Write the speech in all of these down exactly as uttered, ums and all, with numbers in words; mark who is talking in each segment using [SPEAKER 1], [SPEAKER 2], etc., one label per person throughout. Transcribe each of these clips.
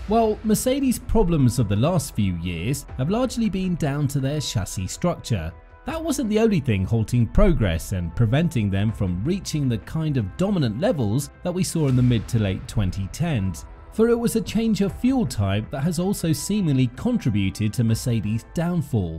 [SPEAKER 1] Well, Mercedes' problems of the last few years have largely been down to their chassis structure. That wasn't the only thing halting progress and preventing them from reaching the kind of dominant levels that we saw in the mid to late twenty tens, for it was a change of fuel type that has also seemingly contributed to Mercedes' downfall.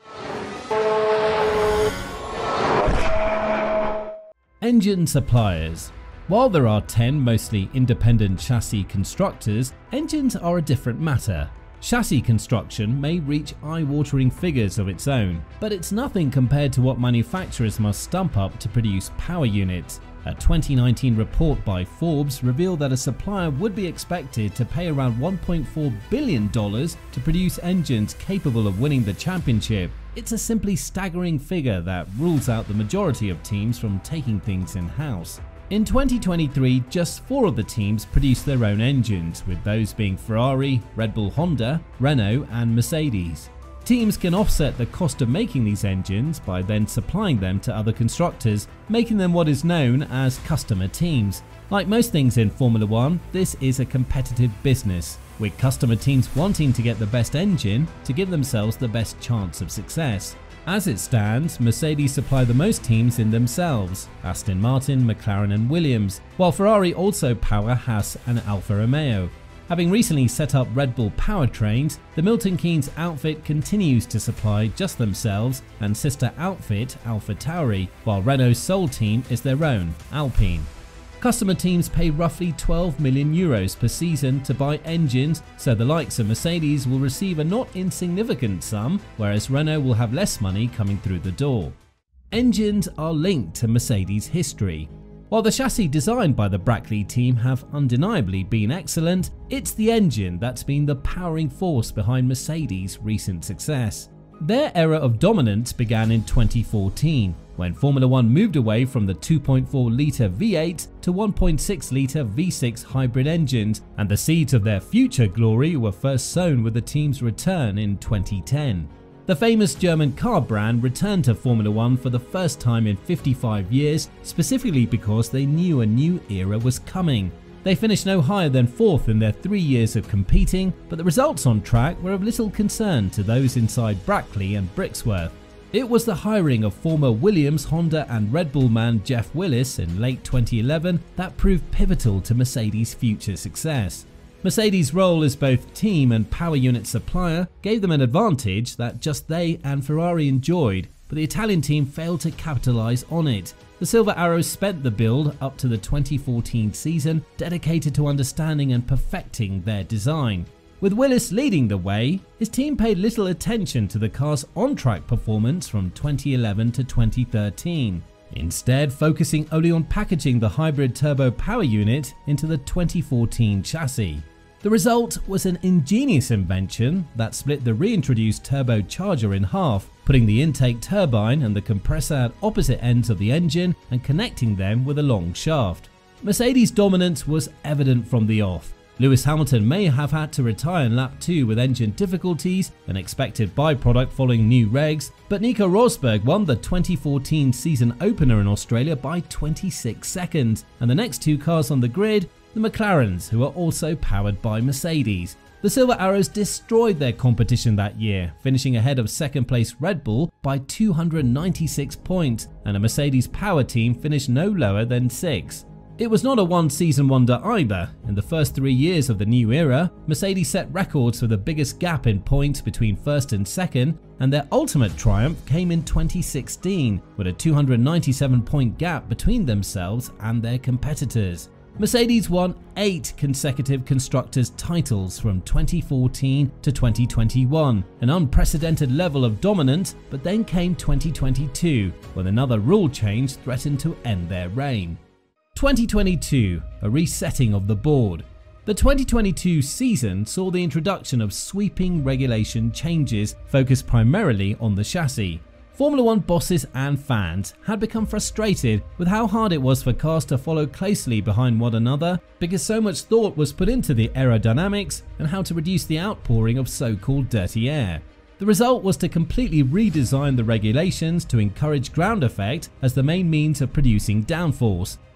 [SPEAKER 1] Engine suppliers. While there are ten mostly independent chassis constructors, engines are a different matter. Chassis construction may reach eye-watering figures of its own, but it's nothing compared to what manufacturers must stump up to produce power units. A twenty nineteen report by Forbes revealed that a supplier would be expected to pay around one point four billion dollars to produce engines capable of winning the championship. It's a simply staggering figure that rules out the majority of teams from taking things in-house. In twenty twenty-three, just four of the teams produced their own engines, with those being Ferrari, Red Bull Honda, Renault and Mercedes. Teams can offset the cost of making these engines by then supplying them to other constructors, making them what is known as customer teams. Like most things in Formula One, this is a competitive business, with customer teams wanting to get the best engine to give themselves the best chance of success. As it stands, Mercedes supply the most teams in themselves, Aston Martin, McLaren and Williams, while Ferrari also power Haas and Alfa Romeo. Having recently set up Red Bull powertrains, the Milton Keynes outfit continues to supply just themselves and sister outfit AlphaTauri, while Renault's sole team is their own, Alpine. Customer teams pay roughly twelve million euros per season to buy engines, so the likes of Mercedes will receive a not insignificant sum, whereas Renault will have less money coming through the door. Engines are linked to Mercedes' history. While the chassis designed by the Brackley team have undeniably been excellent, it's the engine that's been the powering force behind Mercedes' recent success. Their era of dominance began in twenty fourteen, when Formula One moved away from the two point four litre V eight to one point six litre V six hybrid engines, and the seeds of their future glory were first sown with the team's return in twenty ten. The famous German car brand returned to Formula One for the first time in fifty-five years, specifically because they knew a new era was coming. They finished no higher than fourth in their three years of competing, but the results on track were of little concern to those inside Brackley and Brixworth. It was the hiring of former Williams, Honda and Red Bull man Jeff Willis in late twenty eleven that proved pivotal to Mercedes' future success. Mercedes' role as both team and power unit supplier gave them an advantage that just they and Ferrari enjoyed, but the Italian team failed to capitalize on it. The Silver Arrows spent the build up to the twenty fourteen season dedicated to understanding and perfecting their design. With Willis leading the way, his team paid little attention to the car's on-track performance from twenty eleven to twenty thirteen, instead focusing only on packaging the hybrid turbo power unit into the twenty fourteen chassis. The result was an ingenious invention that split the reintroduced turbocharger in half, putting the intake turbine and the compressor at opposite ends of the engine and connecting them with a long shaft. Mercedes' dominance was evident from the off. Lewis Hamilton may have had to retire in lap two with engine difficulties, an expected byproduct following new regs, but Nico Rosberg won the twenty fourteen season opener in Australia by twenty-six seconds, and the next two cars on the grid, the McLarens, who are also powered by Mercedes. The Silver Arrows destroyed their competition that year, finishing ahead of second place Red Bull by two hundred ninety-six points, and a Mercedes power team finished no lower than sixth. It was not a one-season wonder either. In the first three years of the new era, Mercedes set records for the biggest gap in points between first and second, and their ultimate triumph came in twenty sixteen, with a two hundred ninety-seven point gap between themselves and their competitors. Mercedes won eight consecutive constructors' titles from twenty fourteen to twenty twenty-one, an unprecedented level of dominance, but then came twenty twenty-two, when another rule change threatened to end their reign. twenty twenty-two, a resetting of the board. The twenty twenty-two season saw the introduction of sweeping regulation changes focused primarily on the chassis. Formula One bosses and fans had become frustrated with how hard it was for cars to follow closely behind one another because so much thought was put into the aerodynamics and how to reduce the outpouring of so-called dirty air. The result was to completely redesign the regulations to encourage ground effect as the main means of producing downforce.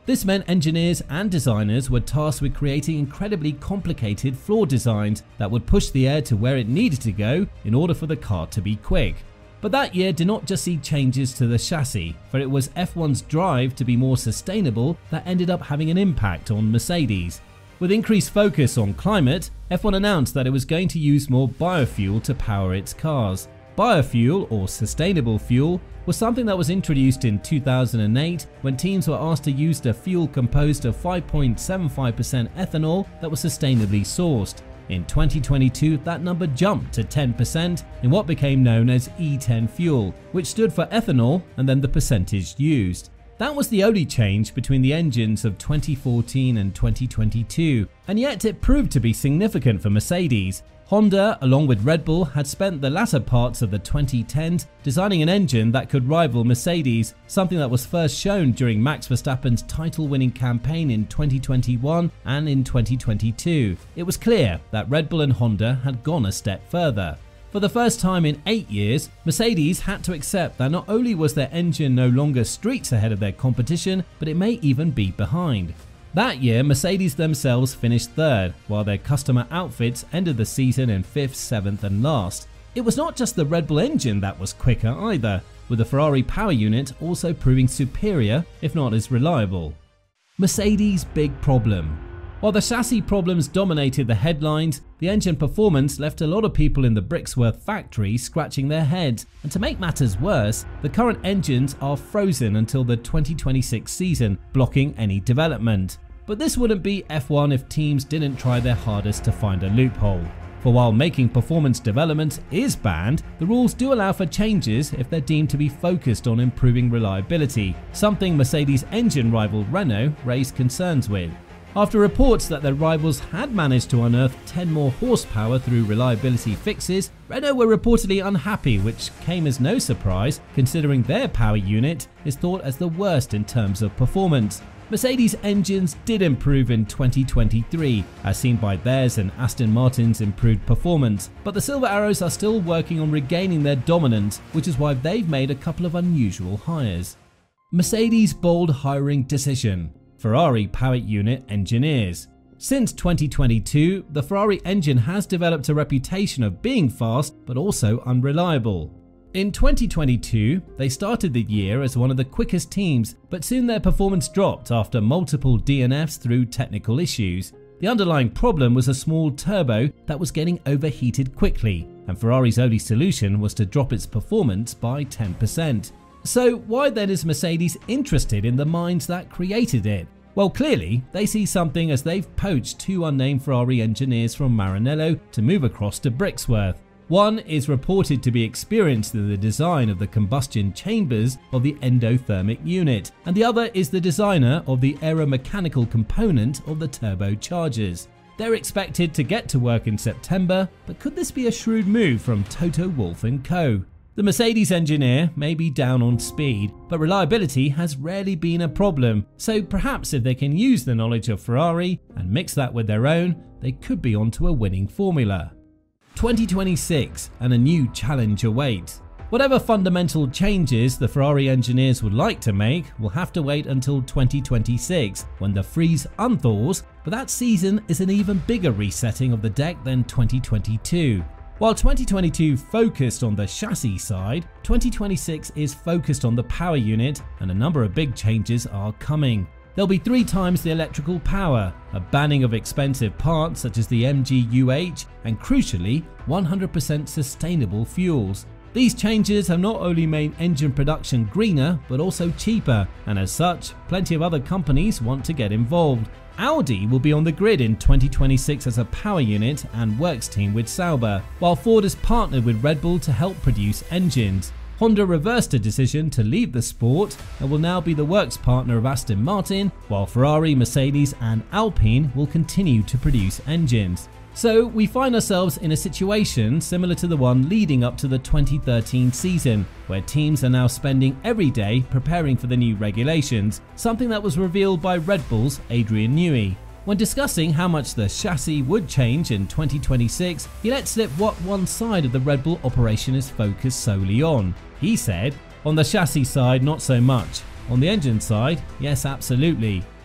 [SPEAKER 1] This meant engineers and designers were tasked with creating incredibly complicated floor designs that would push the air to where it needed to go in order for the car to be quick. But that year did not just see changes to the chassis, for it was F one's drive to be more sustainable that ended up having an impact on Mercedes. With increased focus on climate, F one announced that it was going to use more biofuel to power its cars. Biofuel, or sustainable fuel, was something that was introduced in two thousand eight when teams were asked to use a fuel composed of five point seven five percent ethanol that was sustainably sourced. In twenty twenty-two, that number jumped to ten percent in what became known as E ten fuel, which stood for ethanol and then the percentage used. That was the only change between the engines of twenty fourteen and twenty twenty-two, and yet it proved to be significant for Mercedes. Honda, along with Red Bull, had spent the latter parts of the twenty tens designing an engine that could rival Mercedes, something that was first shown during Max Verstappen's title-winning campaign in twenty twenty-one and in twenty twenty-two. It was clear that Red Bull and Honda had gone a step further. For the first time in eight years, Mercedes had to accept that not only was their engine no longer streets ahead of their competition, but it may even be behind. That year, Mercedes themselves finished third, while their customer outfits ended the season in fifth, seventh and last. It was not just the Red Bull engine that was quicker either, with the Ferrari power unit also proving superior, if not as reliable. Mercedes' big problem. While the chassis problems dominated the headlines, the engine performance left a lot of people in the Brixworth factory scratching their heads, and to make matters worse, the current engines are frozen until the twenty twenty-six season, blocking any development. But this wouldn't be F one if teams didn't try their hardest to find a loophole. For while making performance development is banned, the rules do allow for changes if they're deemed to be focused on improving reliability, something Mercedes' engine rival Renault raised concerns with. After reports that their rivals had managed to unearth ten more horsepower through reliability fixes, Renault were reportedly unhappy, which came as no surprise considering their power unit is thought as the worst in terms of performance. Mercedes engines did improve in twenty twenty-three, as seen by theirs and Aston Martin's improved performance, but the Silver Arrows are still working on regaining their dominance, which is why they've made a couple of unusual hires. Mercedes' bold hiring decision. Ferrari power unit engineers. Since twenty twenty-two, the Ferrari engine has developed a reputation of being fast but also unreliable. In twenty twenty-two, they started the year as one of the quickest teams, but soon their performance dropped after multiple D N Fs through technical issues. The underlying problem was a small turbo that was getting overheated quickly, and Ferrari's only solution was to drop its performance by ten percent. So why then is Mercedes interested in the minds that created it? Well, clearly they see something, as they've poached two unnamed Ferrari engineers from Maranello to move across to Brixworth. One is reported to be experienced in the design of the combustion chambers of the endothermic unit, and the other is the designer of the aeromechanical component of the turbochargers. They're expected to get to work in September, but could this be a shrewd move from Toto Wolff and Co? The Mercedes engineer may be down on speed, but reliability has rarely been a problem, so perhaps if they can use the knowledge of Ferrari and mix that with their own, they could be onto a winning formula. twenty twenty-six, and a new challenge awaits. Whatever fundamental changes the Ferrari engineers would like to make will have to wait until twenty twenty-six, when the freeze unthaws, but that season is an even bigger resetting of the deck than twenty twenty-two. While twenty twenty-two focused on the chassis side, twenty twenty-six is focused on the power unit, and a number of big changes are coming. There'll be three times the electrical power, a banning of expensive parts such as the M G U H, and crucially, one hundred percent sustainable fuels. These changes have not only made engine production greener, but also cheaper, and as such, plenty of other companies want to get involved. Audi will be on the grid in twenty twenty-six as a power unit and works team with Sauber, while Ford has partnered with Red Bull to help produce engines. Honda reversed a decision to leave the sport and will now be the works partner of Aston Martin, while Ferrari, Mercedes and Alpine will continue to produce engines. So we find ourselves in a situation similar to the one leading up to the twenty thirteen season, where teams are now spending every day preparing for the new regulations, something that was revealed by Red Bull's Adrian Newey. When discussing how much the chassis would change in twenty twenty-six, he let slip what one side of the Red Bull operation is focused solely on. He said, "On the chassis side, not so much. On the engine side, yes, absolutely.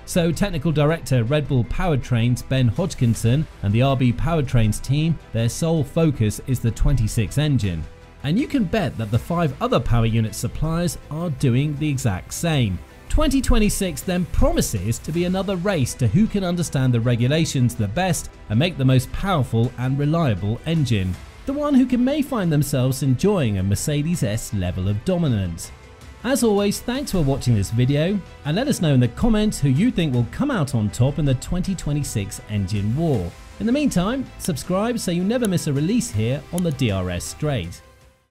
[SPEAKER 1] So Technical Director Red Bull Powertrains Ben Hodgkinson and the R B Powertrains team, their sole focus is the twenty-six engine. And you can bet that the five other power unit suppliers are doing the exact same. twenty twenty-six then promises to be another race to who can understand the regulations the best and make the most powerful and reliable engine. The one who can may find themselves enjoying a Mercedes-esque level of dominance. As always, thanks for watching this video, and let us know in the comments who you think will come out on top in the twenty twenty-six engine war. In the meantime, subscribe so you never miss a release here on the D R S Straight.